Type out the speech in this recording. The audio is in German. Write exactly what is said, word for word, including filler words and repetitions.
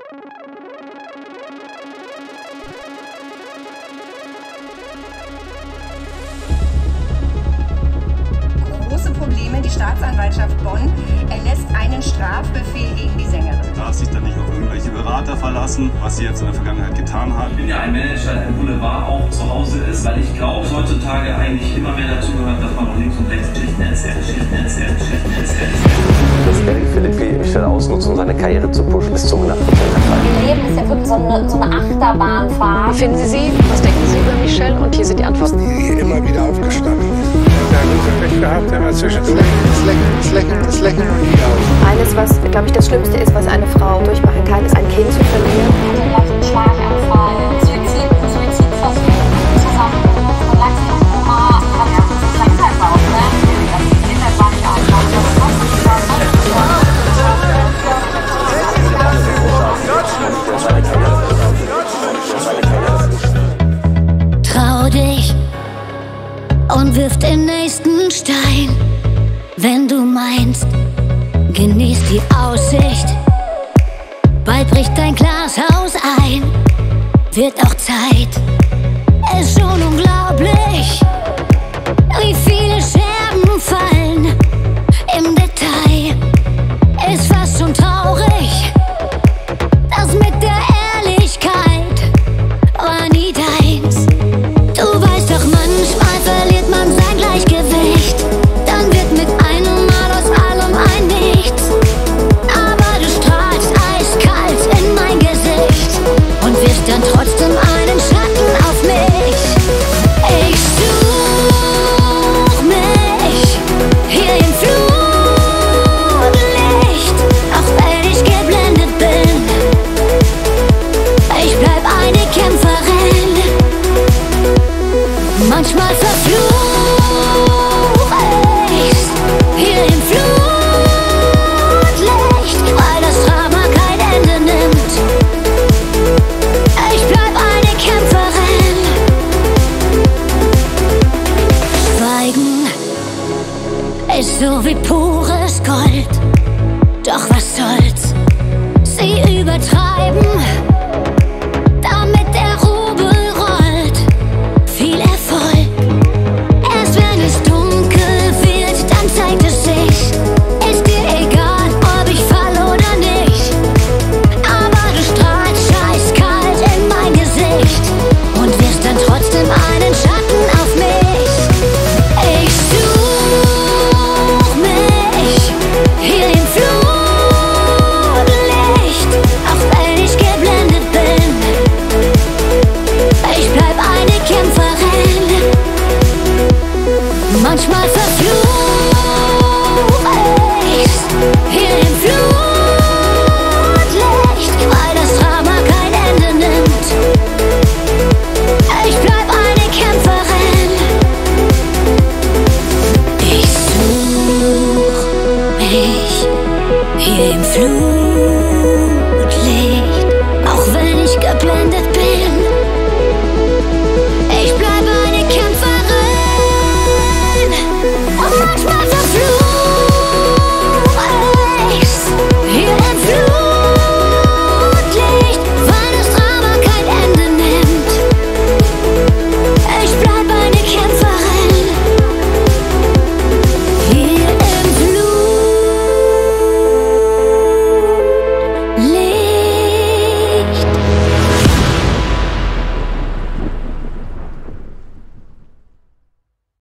Große Probleme. Die Staatsanwaltschaft Bonn erlässt einen Strafbefehl gegen die Sängerin. Darf sich dann nicht auf irgendwelche Berater verlassen, was sie jetzt in der Vergangenheit getan hat. Ich bin ja ein Manager, der im Boulevard auch zu Hause ist, weil ich glaube, dass heutzutage eigentlich immer mehr dazu gehört, dass man auch links und rechts Geschichten erzählt, Geschichten erzählt, Geschichten erzählt. Dass Eric Philippi Michelle ausnutzt, um seine Karriere zu pushen, ist zum Nachhinein. Ihr Leben ist ja wirklich so eine, so eine Achterbahnfahrt. Finden Sie sie? Was denken Sie über Michelle? Und hier sind die Antworten. Die immer wieder aufgestanden ist. Da haben sie Pech gehabt, aber zwischendurch das Lächeln, das Lächeln, das Lächeln und die Augen. Eines, was, glaube ich, das Schlimmste ist, was eine Frau durchmachen kann, ist ein Kind zu verlieren. Einen leichten Schlaganfall, Suizid, Suizidversuch, Zusammenbruch, und langsam Oma hat ja das Krankheitshaus, ne? Das Kinder war nicht einfach. Trau dich und wirf den nächsten Stein, wenn du meinst, genieß die Aussicht. Bald bricht dein Glashaus ein, wird auch Zeit, ist schon unglaublich.